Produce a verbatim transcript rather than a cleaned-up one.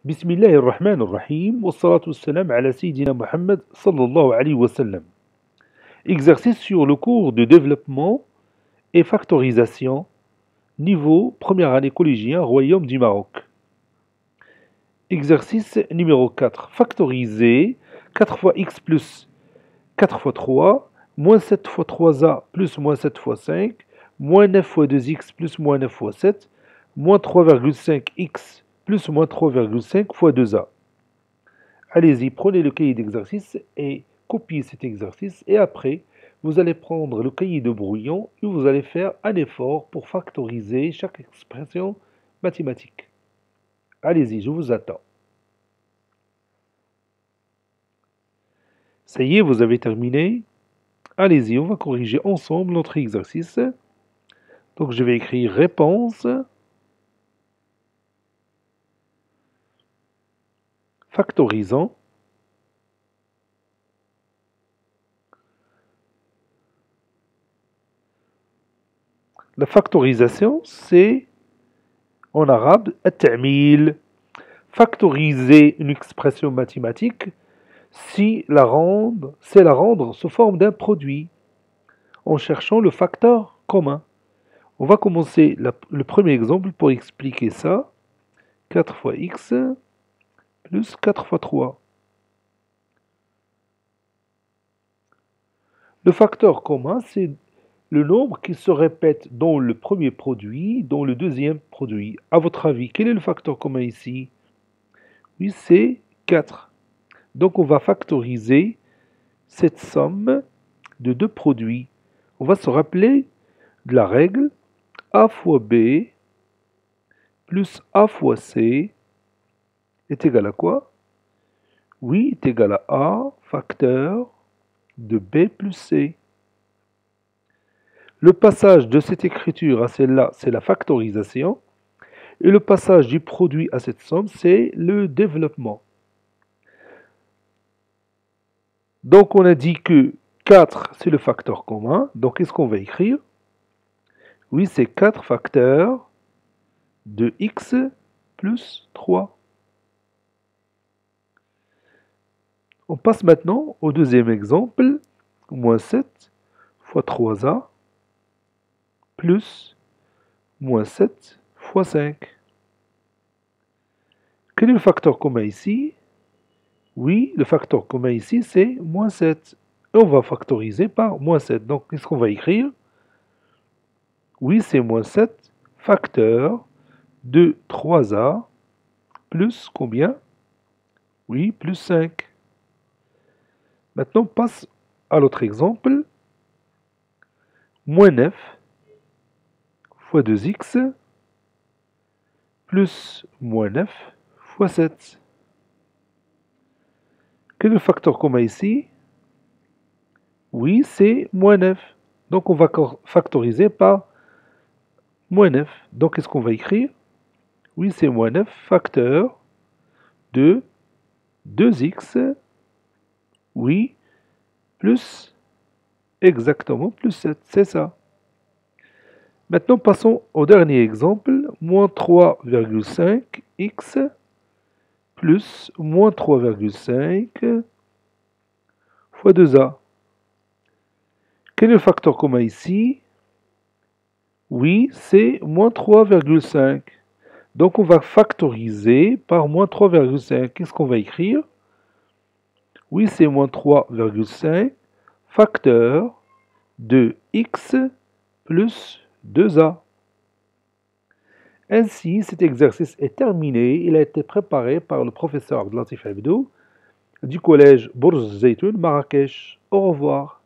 بسم الله الرحمن الرحيم والصلاة والسلام على سيدنا Mohammed sallallahu alayhi wa sallam. Exercice sur le cours de développement et factorisation, niveau première année collégien, Royaume du Maroc. Exercice numéro quatre. Factoriser quatre fois x plus quatre fois trois, moins sept fois trois a plus moins sept fois cinq, moins neuf fois deux x plus moins neuf fois sept, moins trois virgule cinq x plus moins trois virgule cinq fois deux a. Allez-y, prenez le cahier d'exercice et copiez cet exercice. Et après, vous allez prendre le cahier de brouillon et vous allez faire un effort pour factoriser chaque expression mathématique. Allez-y, je vous attends. Ça y est, vous avez terminé. Allez-y, on va corriger ensemble notre exercice. Donc, je vais écrire réponse. Factorisant. La factorisation, c'est en arabe at-ta'mil. Factoriser une expression mathématique, si la rendre, c'est la rendre sous forme d'un produit en cherchant le facteur commun. On va commencer la, le premier exemple pour expliquer ça. quatre fois x plus quatre fois trois. Le facteur commun, c'est le nombre qui se répète dans le premier produit, dans le deuxième produit. À votre avis, quel est le facteur commun ici? Oui, c'est quatre. Donc, on va factoriser cette somme de deux produits. On va se rappeler de la règle a fois b plus a fois c est égal à quoi? Oui, est égal à a facteur de b plus c. Le passage de cette écriture à celle-là, c'est la factorisation. Et le passage du produit à cette somme, c'est le développement. Donc, on a dit que quatre, c'est le facteur commun. Donc, qu'est-ce qu'on va écrire? Oui, c'est quatre facteurs de x plus trois. On passe maintenant au deuxième exemple. Moins sept fois trois a plus moins sept fois cinq. Quel est le facteur commun ici? Oui, le facteur commun ici, c'est moins sept. Et on va factoriser par moins sept. Donc, qu'est-ce qu'on va écrire? Oui, c'est moins sept facteur de trois a plus combien? Oui, plus cinq. Maintenant, on passe à l'autre exemple. Moins neuf fois deux x plus moins neuf fois sept. Quel est le facteur commun ici? Oui, c'est moins neuf. Donc, on va factoriser par moins neuf. Donc, qu'est-ce qu'on va écrire? Oui, c'est moins neuf facteur de deux x, oui, plus, exactement, plus sept. C'est ça. Maintenant, passons au dernier exemple. Moins trois virgule cinq x plus moins trois virgule cinq fois deux a. Quel est le facteur commun ici? Oui, c'est moins trois virgule cinq. Donc, on va factoriser par moins trois virgule cinq. Qu'est-ce qu'on va écrire? Oui, c'est moins trois virgule cinq facteur de x plus deux a. Ainsi, cet exercice est terminé. Il a été préparé par le professeur Abdelatif Abdou du collège Bourj Zeytoun, Marrakech. Au revoir.